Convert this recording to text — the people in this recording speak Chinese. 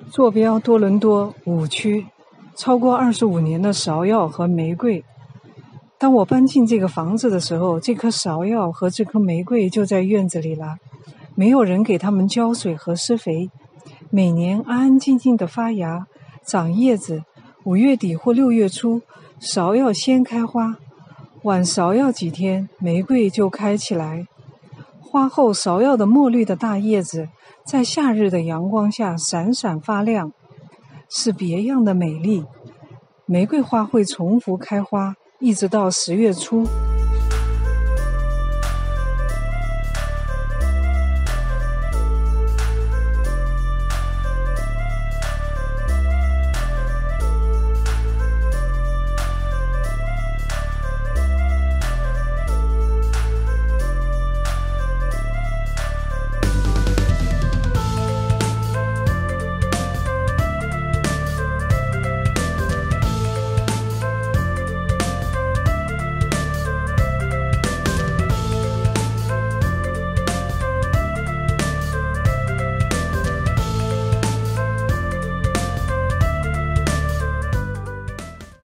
坐标多伦多5区，超过25年的芍药和玫瑰。当我搬进这个房子的时候，这棵芍药和这棵玫瑰就在院子里了，没有人给它们浇水和施肥，每年安安静静的发芽、长叶子。5月底或6月初，芍药先开花，晚芍药几天，玫瑰就开起来。花后芍药的墨绿的大叶子在夏日的阳光下闪闪发亮，是别样的美丽。玫瑰花会重复开花，一直到10月初。